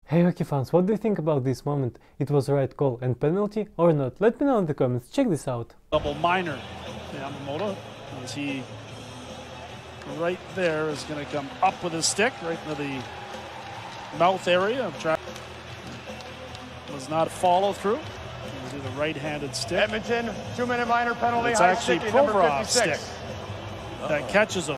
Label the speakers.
Speaker 1: Hey hockey fans, what do you think about this moment? It was the right call and penalty or not? Let me know in the comments. Check this out.
Speaker 2: Double minor. Yamamoto, as he right there is going to come up with his stick right into the mouth area of track. Was not a follow through. With a right-handed stick.
Speaker 3: Edmonton, 2-minute minor penalty.
Speaker 2: It's actually Provorov's stick that catches him.